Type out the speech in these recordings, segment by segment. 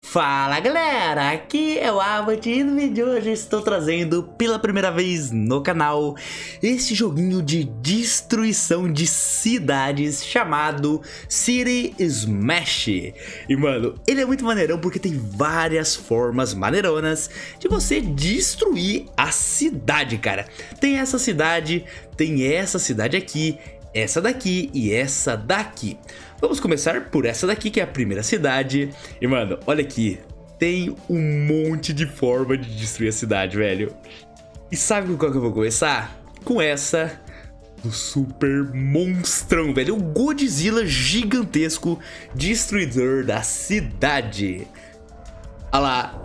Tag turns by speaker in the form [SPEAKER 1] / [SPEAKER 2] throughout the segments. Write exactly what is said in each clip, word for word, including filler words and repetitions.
[SPEAKER 1] Fala galera, aqui é o Abbott e no vídeo de hoje estou trazendo pela primeira vez no canal esse joguinho de destruição de cidades chamado City Smash. E mano, ele é muito maneirão porque tem várias formas maneironas de você destruir a cidade, cara. Tem essa cidade, tem essa cidade aqui, essa daqui e essa daqui. Vamos começar por essa daqui, que é a primeira cidade. E mano, olha aqui, tem um monte de forma de destruir a cidade, velho. E sabe com qual que eu vou começar? Com essa do super monstrão, velho. O Godzilla gigantesco, destruidor da cidade. Olha lá.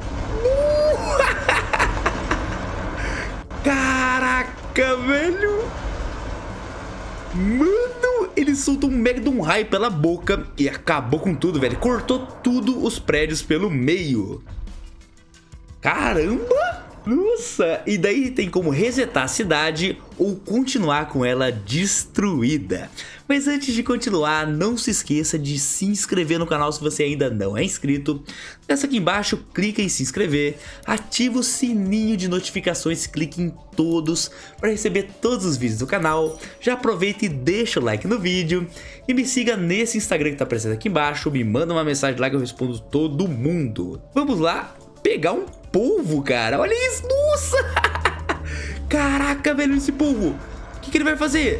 [SPEAKER 1] Caraca, velho. Mano, ele soltou um mega de um raio pela boca e acabou com tudo, velho. Cortou tudo os prédios pelo meio. Caramba! Nossa! E daí tem como resetar a cidade ou continuar com ela destruída. Mas antes de continuar, não se esqueça de se inscrever no canal se você ainda não é inscrito. Desce aqui embaixo, clica em se inscrever, ativa o sininho de notificações, clique em todos para receber todos os vídeos do canal. Já aproveita e deixa o like no vídeo e me siga nesse Instagram que tá aparecendo aqui embaixo. Me manda uma mensagem lá que eu respondo todo mundo. Vamos lá pegar um polvo, cara. Olha isso, nossa! Caraca, velho, esse polvo. O que, que ele vai fazer?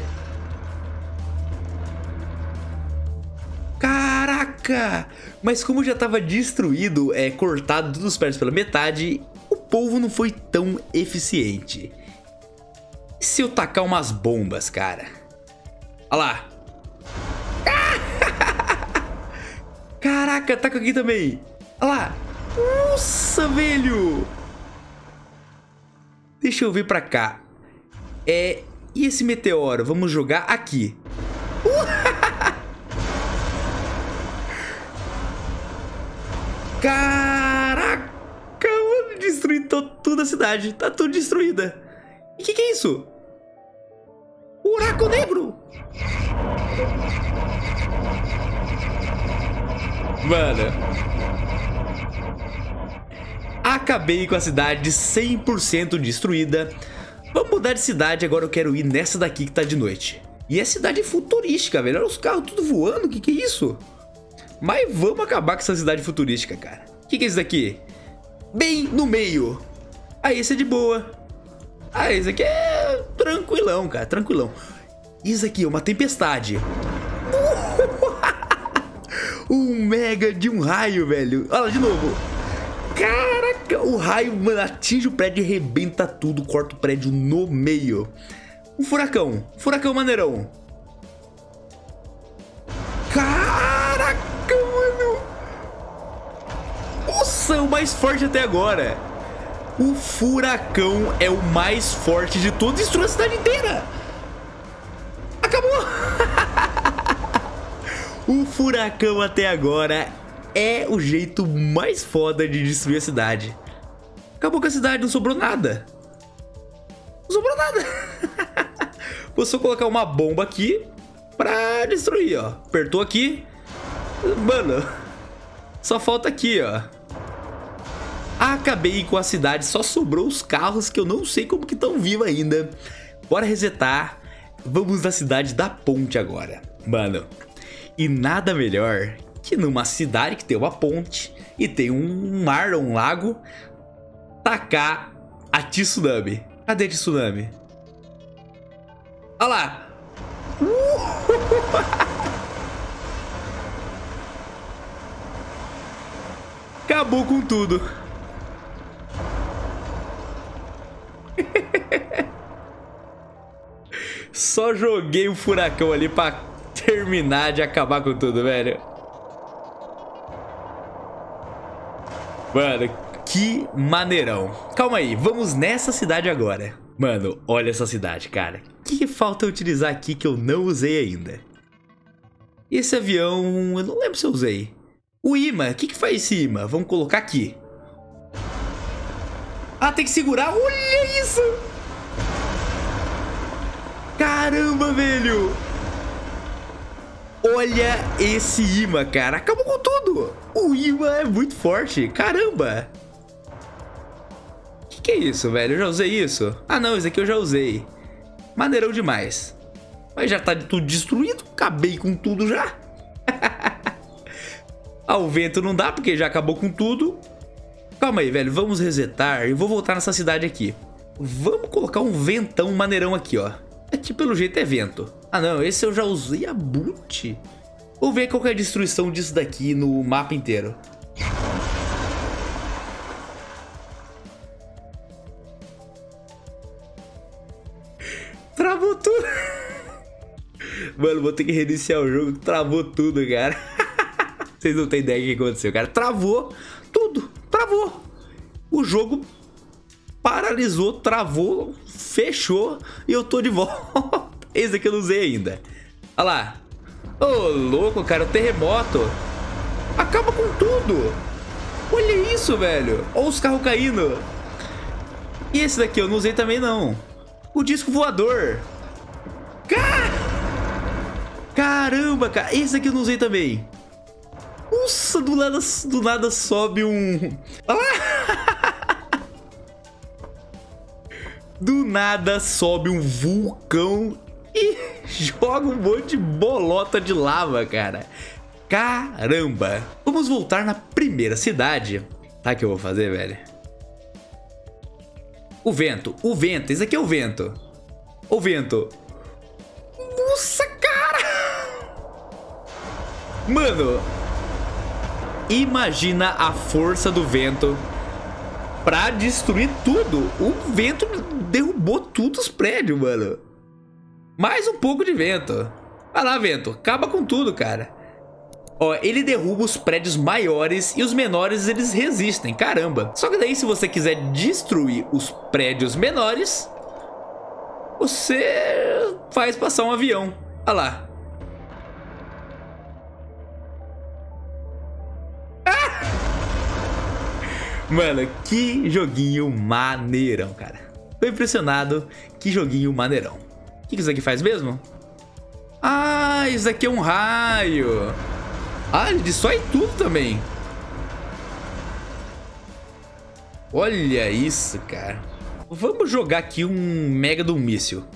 [SPEAKER 1] Caraca! Mas como já estava destruído, é, cortado todos os prédios pela metade, o polvo não foi tão eficiente. E se eu tacar umas bombas, cara? Olha lá. Caraca, taca aqui também. Olha lá. Nossa, velho. Deixa eu vir pra cá. É, e esse meteoro? Vamos jogar aqui. Caraca, mano, destruiu toda a cidade. Tá tudo destruída. E o que, que é isso? Buraco negro. Mano, acabei com a cidade cem por cento destruída. Vamos mudar de cidade, agora eu quero ir nessa daqui que tá de noite. E é cidade futurística, velho. Olha os carros tudo voando, o que, que é isso? Mas vamos acabar com essa cidade futurística, cara. O que, que é isso daqui? Bem no meio. Ah, esse é de boa. Ah, esse aqui é tranquilão, cara, tranquilão. Isso aqui é uma tempestade. Um mega de um raio, velho. Olha lá, de novo. Caraca, o raio, mano, atinge o prédio e arrebenta tudo, corta o prédio no meio. Um furacão, furacão maneirão. Caraca, mano. Nossa, é o mais forte até agora. O furacão é o mais forte de todos, destruiu a cidade inteira. Acabou. O furacão até agora é o jeito mais foda de destruir a cidade. Acabou com a cidade, não sobrou nada. Não sobrou nada. Vou só colocar uma bomba aqui pra destruir, ó. Apertou aqui. Mano, só falta aqui, ó. Acabei com a cidade, só sobrou os carros que eu não sei como que estão vivos ainda. Bora resetar. Vamos na cidade da ponte agora. Mano, e nada melhor que numa cidade que tem uma ponte e tem um mar, um lago, tacar a tsunami. Cadê a tsunami? Olha lá. Acabou com tudo. Só joguei o furacão ali pra terminar de acabar com tudo, velho. Mano, que maneirão. Calma aí, vamos nessa cidade agora. Mano, olha essa cidade, cara. O que, que falta eu utilizar aqui que eu não usei ainda? Esse avião, eu não lembro se eu usei. O imã, o que, que faz esse imã? Vamos colocar aqui. Ah, tem que segurar. Olha isso! Caramba, velho! Olha esse imã, cara. Acabou com tudo. O imã é muito forte. Caramba. Que que é isso, velho? Eu já usei isso? Ah, não. Esse aqui eu já usei. Maneirão demais. Mas já tá tudo destruído. Acabei com tudo já. Ah, o vento não dá porque já acabou com tudo. Calma aí, velho. Vamos resetar e vou voltar nessa cidade aqui. Vamos colocar um ventão maneirão aqui, ó. Aqui pelo jeito é vento. Ah, não. Esse eu já usei a boot. Vou ver qual que é a destruição disso daqui no mapa inteiro. Travou tudo. Mano, vou ter que reiniciar o jogo. Travou tudo, cara. Vocês não têm ideia do que aconteceu, cara. Travou tudo. Travou. O jogo paralisou, travou, fechou e eu tô de volta. Esse aqui eu não usei ainda. Olha lá. Ô, louco, cara. O terremoto acaba com tudo. Olha isso, velho. Olha os carros caindo. E esse daqui eu não usei também, não. O disco voador. Car... Caramba, cara. Esse aqui eu não usei também. Nossa, do nada, do nada sobe um... Olha lá. Do nada sobe um vulcão e joga um monte de bolota de lava, cara. Caramba. Vamos voltar na primeira cidade. Sabe o que eu vou fazer, velho? O vento, o vento. Esse aqui é o vento. O vento. Nossa, cara. Mano, imagina a força do vento pra destruir tudo. O vento derrubou tudo os prédios, mano. Mais um pouco de vento. Vai lá, vento. Acaba com tudo, cara. Ó, ele derruba os prédios maiores e os menores eles resistem. Caramba. Só que daí se você quiser destruir os prédios menores, você faz passar um avião. Olha lá. Mano, que joguinho maneirão, cara. Tô impressionado. Que joguinho maneirão. O que isso aqui faz mesmo? Ah, isso aqui é um raio. Ah, ele destrói tudo também. Olha isso, cara. Vamos jogar aqui um mega do míssil.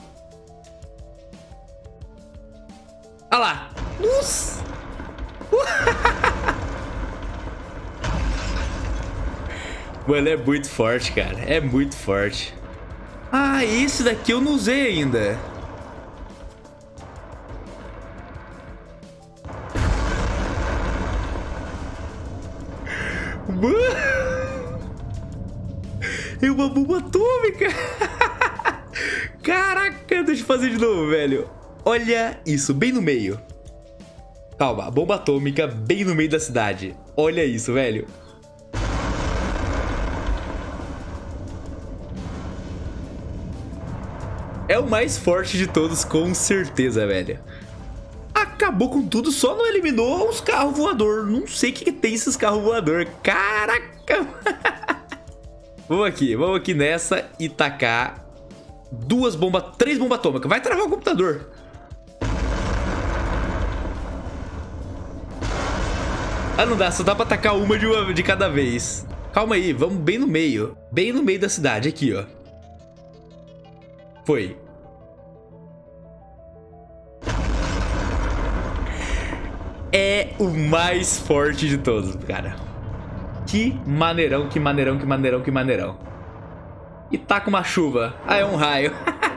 [SPEAKER 1] Olha lá. Nossa. Mano, é muito forte, cara. É muito forte. Ah, esse daqui eu não usei ainda. Mano, é uma bomba atômica. Caraca, deixa eu fazer de novo, velho. Olha isso, bem no meio. Calma, bomba atômica bem no meio da cidade. Olha isso, velho. É o mais forte de todos, com certeza, velho. Acabou com tudo, só não eliminou os carros voador. Não sei o que, que tem esses carros voador. Caraca. Vamos aqui, vamos aqui nessa e tacar duas bombas, três bombas atômicas. Vai travar o computador. Ah, não dá, só dá pra tacar uma de, uma de cada vez. Calma aí, vamos bem no meio. Bem no meio da cidade, aqui, ó. Foi. É o mais forte de todos, cara. Que maneirão, que maneirão, que maneirão, que maneirão. E tá com uma chuva. Ah, é um raio.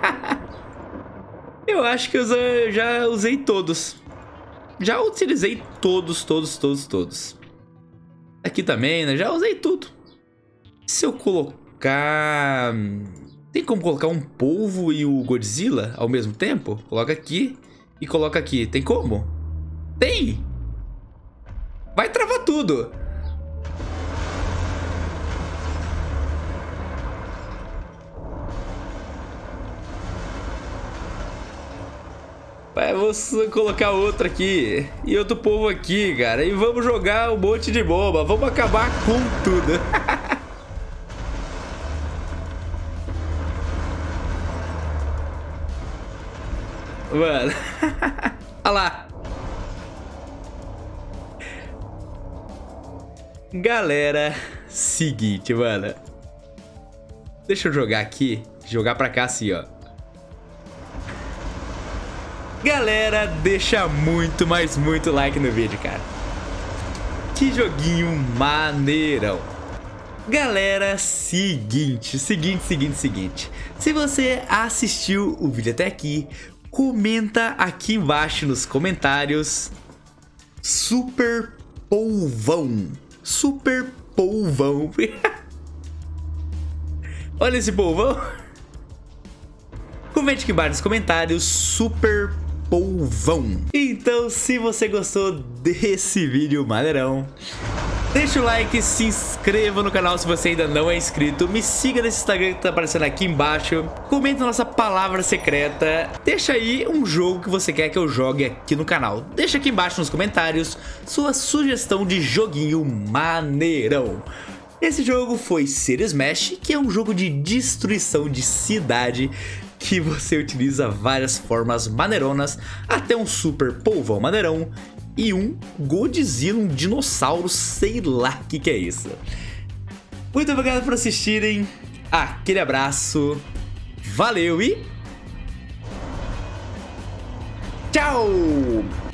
[SPEAKER 1] Eu acho que eu já usei todos. Já utilizei todos, todos, todos, todos. Aqui também, né? Já usei tudo. Se eu colocar... Tem como colocar um polvo e o Godzilla ao mesmo tempo? Coloca aqui e coloca aqui. Tem como? Tem! Vai travar tudo! Vai, vou colocar outro aqui. E outro povo aqui, cara. E vamos jogar um monte de bomba. Vamos acabar com tudo. Mano. Olha lá. Galera, seguinte, mano. Deixa eu jogar aqui. Jogar pra cá assim, ó. Galera, deixa muito, mas muito like no vídeo, cara. Que joguinho maneirão. Galera, seguinte, seguinte, seguinte, seguinte. Se você assistiu o vídeo até aqui, comenta aqui embaixo nos comentários Super polvão. Super polvão. Olha esse polvão. Comente aqui embaixo nos comentários Super polvão. Então, se você gostou desse vídeo maneirão, deixa o like, se inscreva no canal se você ainda não é inscrito, me siga nesse Instagram que tá aparecendo aqui embaixo, comenta a nossa palavra secreta, deixa aí um jogo que você quer que eu jogue aqui no canal. Deixa aqui embaixo nos comentários sua sugestão de joguinho maneirão. Esse jogo foi City Smash, que é um jogo de destruição de cidade que você utiliza várias formas maneironas, até um super polvão maneirão e um Godzilla, um dinossauro, sei lá o que, que é isso. Muito obrigado por assistirem, aquele abraço, valeu e tchau!